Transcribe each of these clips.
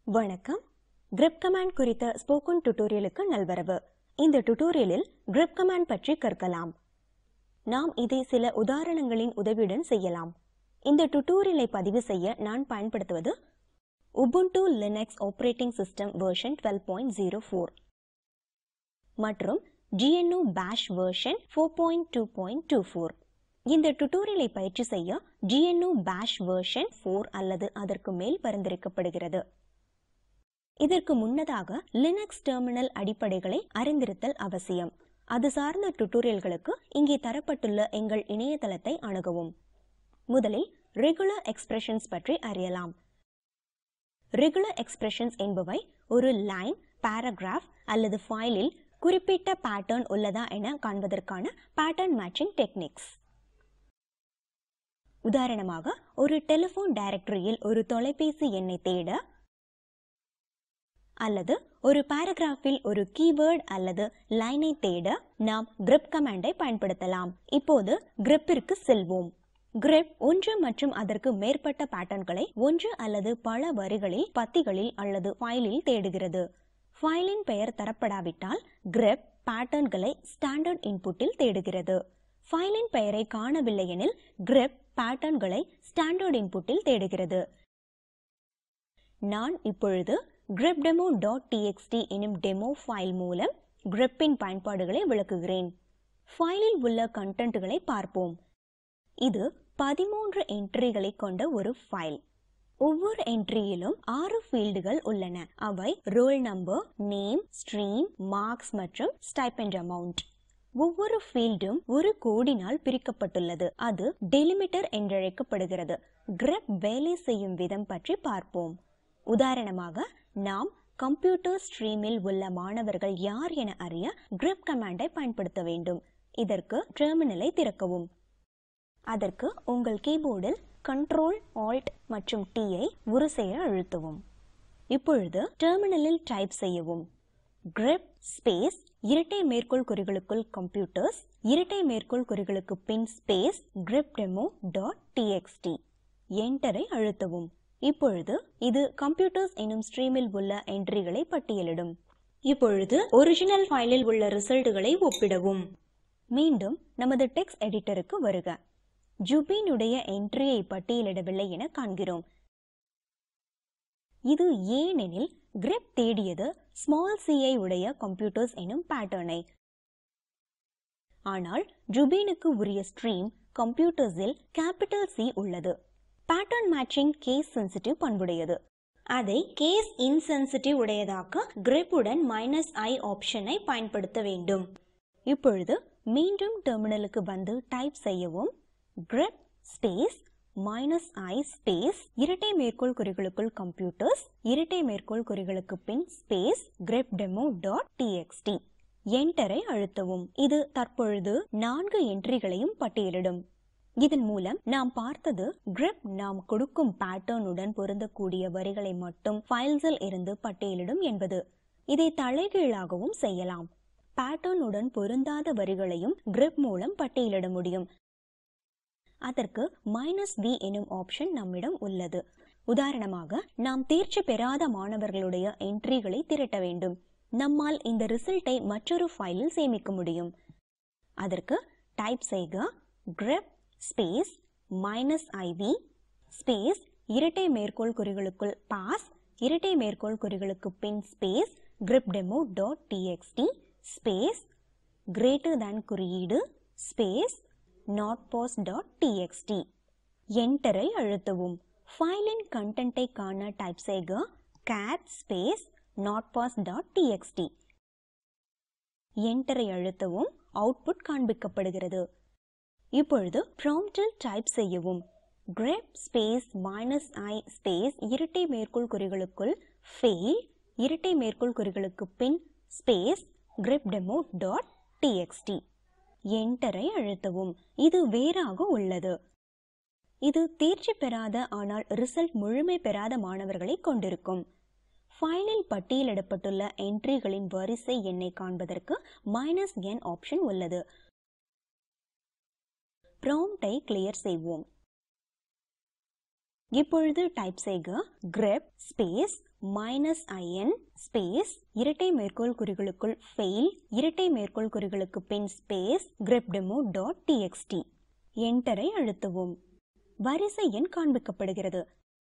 வணக்கம். grep command குறித்த spoken டியூட்டோரியலுக்கு நல்வரவு. இந்த டியூட்டோரியலில் grep command பற்றி கற்கலாம். நாம் இதை சில உதாரணங்களின் உதவியுடன் செய்யலாம். இந்த டியூட்டோரியலை பதிவு செய்ய நான் பயன்படுத்துவது Ubuntu Linux Operating System version 12.04 மற்றும் GNU Bash version 4.2.24. இந்த டியூட்டோரியலை பயிற்சி செய்ய GNU Bash version 4 அல்லது அதற்கு மேல் பரிந்துரைக்கப்படுகிறது. இதற்கு முன்னதாக லினக்ஸ் டெர்மினல் அடிப்படைகளை அறிந்திருத்தல் அவசியம். அது சார்ந்த டியூட்டோரியல்களுக்கு இங்கே தரப்பட்டுள்ள எங்கள் இணையதளத்தை அணுகவும். முதலில் ரெகுலர் எக்ஸ்பிரஷன்ஸ் பற்றி அறியலாம். ரெகுலர் எக்ஸ்பிரஷன்ஸ் என்பவை ஒரு லைன், பாராகிராஃப் அல்லது ஃபைலில் குறிப்பிட்ட பேட்டர்ன் உள்ளதா என காண்பதற்கான பேட்டர்ன் மேட்சிங் டெக்னிக்ஸ். உதாரணமாக, ஒரு டெலிபோன் டைரக்டரியில் ஒரு தொலைபேசி எண்ணை தேட அல்லது ஒரு பாராகிராஃபில் ஒரு கீவேர்ட் அல்லது லைனை தேட நாம் grep கமாண்டை பயன்படுத்தலாம். இப்போது grepற்கு செல்வோம். grep ஒன்று மற்றும் அதற்கு மேற்பட்ட பேட்டர்ன்களை ஒன்று அல்லது பல வரிகளில், பத்திகளில் அல்லது ஃபைலில் தேடுகிறது. ஃபைலின் பெயர் தரப்படாவிட்டால் grep பேட்டர்ன்களை ஸ்டாண்டர்ட் இன்புட்டில் தேடுகிறது. ஃபைலின் பெயரை காணவில்லை எனில் grep பேட்டர்ன்களை ஸ்டாண்டர்ட் இன்புட்டில் தேடுகிறது. நான் இப்பொழுது grepdemo.txt எனும் டெமோ ஃபைல் மூலம் grepன் பயன்பாடுகளை விளக்குகிறேன். ஃபைலில் உள்ள கண்டென்ட்களை பார்ப்போம். இது 13 என்ட்ரிகளை கொண்ட ஒரு ஃபைல். ஒவ்வொரு என்ட்ரியிலும் 6 ஃபீல்டுகள் உள்ளன. அவை roll number, name, stream, marks மற்றும் ஸ்டைபெண்ட் அமௌண்ட். ஒவ்வொரு ஃபீல்டும் ஒரு கோடினால் பிரிக்கப்பட்டுள்ளது. அது டெலிமிட்டர் என்றழைக்கப்படுகிறது. grep வேலை செய்யும் விதம் பற்றி பார்ப்போம். உதாரணமாக, நாம் கம்ப்யூட்டர் ஸ்ட்ரீமில் உள்ள மாணவர்கள் யார் என அறிய grep கமாண்டை பயன்படுத்த வேண்டும். இதற்கு டெர்மினலை திறக்கவும். அதற்கு உங்கள் கீபோர்டில் Ctrl, Alt மற்றும் T ஐ உருசெய்ய அழுத்தவும். இப்பொழுது டெர்மினலில் டைப் செய்யவும் grep ஸ்பேஸ் இரட்டை மேற்கோள் குறிகளுக்குள் கம்ப்யூட்டர்ஸ் இரட்டை மேற்கோள் குறிகளுக்கு பின் ஸ்பேஸ் grepdemo.txt. என்டரை அழுத்தவும். இப்பொழுது இது கம்ப்யூட்டர்ஸ் எனும் ஸ்ட்ரீமில் உள்ள என்ட்ரிகளை பட்டியலிடும். இப்பொழுது ஒரிஜினல் ஃபைலில் உள்ள ரிசல்ட்களை ஒப்பிடவும். மீண்டும் நமது டெக்ஸ்ட் எடிட்டருக்கு வருக. ஜுபினுடைய என்ட்ரியை பட்டியலிடவில்லை என காண்கிறோம். இது ஏனெனில் grep தேடியது c உடைய கம்ப்யூட்டர்ஸ் எனும் பேட்டர்னை. ஆனால் ஜுபினுக்கு உரிய ஸ்ட்ரீம் கம்ப்யூட்டர்ஸில் C உள்ளது. பேட்டர்ன் மேட்சிங் கேஸ் சென்சிட்டிவ் பண்புடையது. அதை கேஸ் இன்சென்சிட்டிவ் உடையதாக்க grep உடன் -i ஆப்ஷனை பயன்படுத்த வேண்டும். இப்பொழுது மீண்டும் டெர்மினலுக்கு வந்து டைப் செய்யவும் grep ஸ்பேஸ் -i ஸ்பேஸ் இரட்டை மேற்கோள் குறிகளுக்குள் கம்ப்யூட்டர்ஸ் இரட்டை மேற்கோள் குறிகளுக்கு பின் ஸ்பேஸ் grepdemo.txt. என்டரை அழுத்தவும். இது தற்பொழுது 4 என்ட்ரிகளையும் பட்டியலிடும். இதன் மூலம் நாம் பார்த்தது grep நாம் கொடுக்கும் பேட்டர்னுடன் பொருந்தக்கூடிய வரிகளை மட்டும் ஃபைல்ஸில் இருந்து பட்டியலிடும் என்பது. இதை தலைகீழாகவும் செய்யலாம். பேட்டர்னுடன் பொருந்தாத வரிகளையும் grep மூலம் பட்டியலிட முடியும். அதற்கு -v எனும் ஆப்ஷன் நம்மிடம் உள்ளது. உதாரணமாக, நாம் தேர்ச்சி பெறாத மாணவர்களுடைய என்ட்ரிகளை திரட்ட வேண்டும். நம்மால் இந்த ரிசல்ட்டை மற்றொரு ஃபைலில் சேமிக்க முடியும். அதற்கு டைப் செய்க grep ஸ்பேஸ் -iv ஸ்பேஸ் இரட்டை மேற்கோள் குறிகளுக்குள் பாஸ் இரட்டை மேற்கோள் குறிகளுக்கு பின் ஸ்பேஸ் grepdemo.txt ஸ்பேஸ் greater குறியீடு ஸ்பேஸ் notpass.txt. என்டரை அழுத்தவும். ஃபைலின் கண்டென்ட்டை காண டைப் செய்க cat ஸ்பேஸ் notpass.txt. என்டரை அழுத்தவும். அவுட்புட் காண்பிக்கப்படுகிறது. இப்பொழுது ப்ராம்ப்டில் டைப் செய்யவும் grep ஸ்பேஸ் -i ஸ்பேஸ் இரட்டை மேற்கோள் குறிகளுக்குள் fail இரட்டை மேற்கோள் குறிகளுக்கு பின் ஸ்பேஸ் grepdemo.txt. என்டரை அழுத்தவும். இது வேறாக உள்ளது. இது தேர்ச்சி பெறாத ஆனால் ரிசல்ட் முழுமை பெறாத மாணவர்களை கொண்டிருக்கும். ஃபைலில் பட்டியலிடப்பட்டுள்ள என்ட்ரிகளின் வரிசை எண்ணை காண்பதற்கு -n ஆப்ஷன் உள்ளது. ப்ராம்ப்டை கிளியர் செய்வோம். இப்பொழுது டைப் செய்க grep ஸ்பேஸ் -in ஸ்பேஸ் இரட்டை மேற்கோள் குறிகளுக்குள் fail இரட்டை மேற்கோள் குறிகளுக்கு பின் ஸ்பேஸ் grepdemo.txt. என்டரை அழுத்தவும். வரிசை எண் காண்பிக்கப்படுகிறது.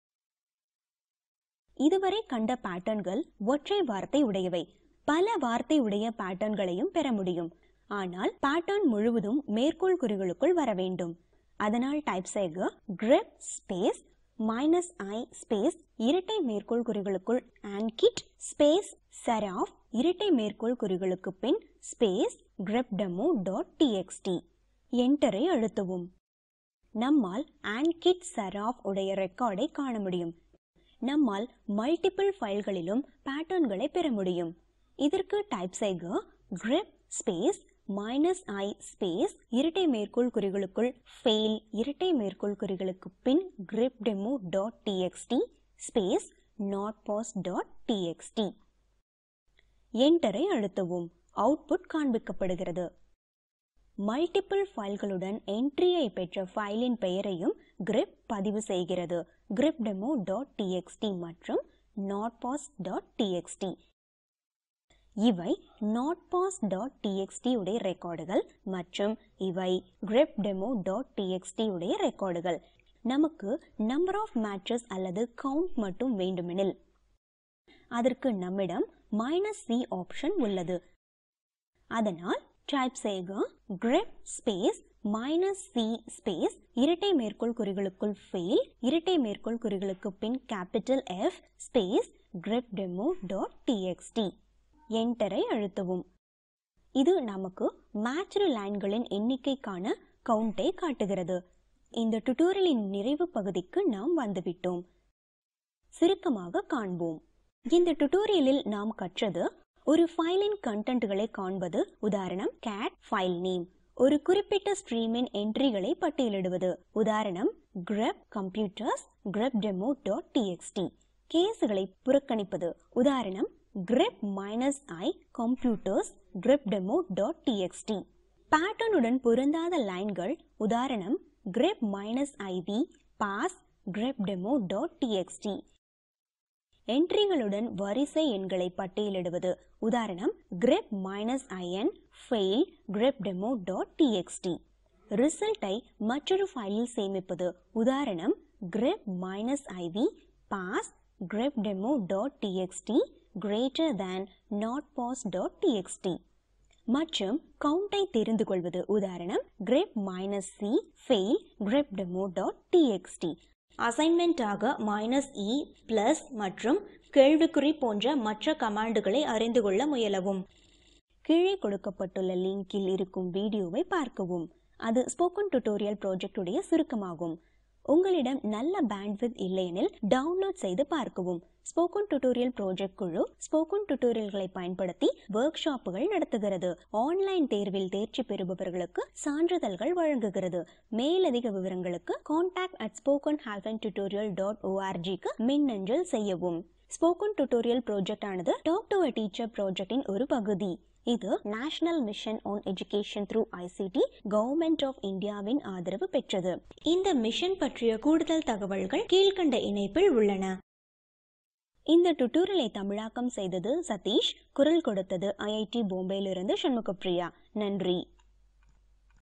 இதுவரை கண்ட பேட்டர்ன்கள் ஒற்றை வார்த்தை உடையவை. பல வார்த்தை உடைய பேட்டர்ன்களையும் பெற முடியும். ஆனால் பேட்டர்ன் முழுவதும் மேற்கோள் குறிகளுக்குள் வர வேண்டும். அதனால் டைப் செய்க grep ஸ்பேஸ் -i ஸ்பேஸ் இரட்டை மேற்கோள் குறிகளுக்குள் ankit ஸ்பேஸ் serif இரட்டை மேற்கோள் குறிகளுக்கு பின் ஸ்பேஸ் grepdemo.txt. என்டரை அழுத்தவும். நம்மால் ankit serif உடைய ரெக்கார்டை காண முடியும். நம்மால் மல்டிபிள் ஃபைல்களிலும் பேட்டர்ன்களை பெற முடியும். இதற்கு டைப் செய்க grep ஸ்பேஸ் -i ஸ்பேஸ் இரட்டை மேற்கோள் குறிகளுக்குள் fail இரட்டை மேற்கோள் குறிகளுக்கு பின் grepdemo.txt ஸ்பேஸ் notpos.txt. என்டரை அழுத்தவும். அவுட்புட் காண்பிக்கப்படுகிறது. மல்டிபிள் ஃபைல்களுடன் என்ட்ரியை பெற்ற ஃபைலின் பெயரையும் grep பதிவு செய்கிறது. grepdemo.txt மற்றும் notpos.txt. இவை notpos.txt உடைய ரெக்கார்டுகள் மற்றும் இவை grepdemo.txt உடைய ரெக்கார்டுகள். நமக்கு நம்பர் ஆஃப் மேட்சஸ் அல்லது கவுண்ட் மட்டும் வேண்டுமெனில் அதற்கு நம்மிடம் -c ஆப்ஷன் உள்ளது. அதனால் டைப் செய்க grep ஸ்பேஸ் -c ஸ்பேஸ் இரட்டை மேற்கோள் குறிகளுக்குள் fail இரட்டை மேற்கோள் குறிகளுக்கு பின் கேபிட்டல் F ஸ்பேஸ் grepdemo.txt. என்டரை அழுத்தவும். இது நமக்கு மேட்ச்டு லைன்களின் எண்ணிக்கைக்கான கவுண்டை காட்டுகிறது. இந்த டுடோரியலின் நிறைவு பகுதிக்கு நாம் வந்துவிட்டோம். சுருக்கமாக காண்போம். இந்த டுடோரியலில் நாம் கற்றது ஒரு ஃபைலின் கண்டென்ட்களை காண்பது. உதாரணம் cat ஃபைல் நேம். ஒரு குறிப்பிட்ட ஸ்ட்ரீமின் என்ட்ரிகளை பட்டியலிடுவது. உதாரணம் grep computers grepdemo.txt. கேஸ்களை புறக்கணிப்பது. உதாரணம் grep -i computers grepdemo.txt. பேட்டர்னுடன் பொருந்தாத லைன்கள். உதாரணம் grep -iv pass grepdemo.txt. என்ட்ரிகளுடன் வரிசை எண்களை பட்டியலிடுவது. உதாரணம் grep -in fail grepdemo.txt. ரிசல்ட்டை மற்றொரு ஃபைலில் சேமிப்பது. உதாரணம் grep -iv pass grepdemo.txt greater than notpos.txt. மற்றும் கவுண்டை தெரிந்து கொள்வது. உதாரணம் grep -c fail grepdemo.txt. அசைன்மென்ட்டாக -e பிளஸ் மற்றும் கேள்விக்குறி போன்ற மற்ற கமாண்டுகளை அறிந்து கொள்ள முயலவும். கீழே கொடுக்கப்பட்டுள்ள லிங்கில் இருக்கும் வீடியோவை பார்க்கவும். அது ஸ்போக்கன் டியூட்டோரியல் ப்ராஜெக்ட் உடைய சுருக்கமாகும். உங்களிடம் நல்ல பேண்ட்வித் இல்லையெனில் டவுன்லோட் செய்து பார்க்கவும். ஸ்போக்கன் டியூட்டோரியல் ப்ராஜெக்ட் குழு ஸ்போக்கன் டியூட்டோரியல்களை பயன்படுத்தி ஒர்க் ஷாப்புகள் நடத்துகிறது. ஆன்லைன் தேர்வில் தேர்ச்சி பெறுபவர்களுக்கு சான்றிதழ்கள் வழங்குகிறது. மேலதிக விவரங்களுக்கு contact@spoken-tutorial.org மின்னஞ்சல் செய்யவும். ஸ்போக்கன் டியூட்டோரியல் ப்ராஜெக்ட் ஆனது டாக் டு எ டீச்சர் ப்ராஜெக்டின் ஒரு பகுதி. இது national mission on education through ICT government of இந்தியாவின் ஆதரவு பெற்றது. இந்த மிஷன் பற்றிய கூடுதல் தகவல்கள் கீழ்கண்ட இணைப்பில் உள்ளன. இந்த டுடோரியலை தமிழாக்கம் செய்தது சதீஷ். குரல் கொடுத்தது IIT பாம்பேயிலிருந்து சண்முகப்பிரியா. நன்றி.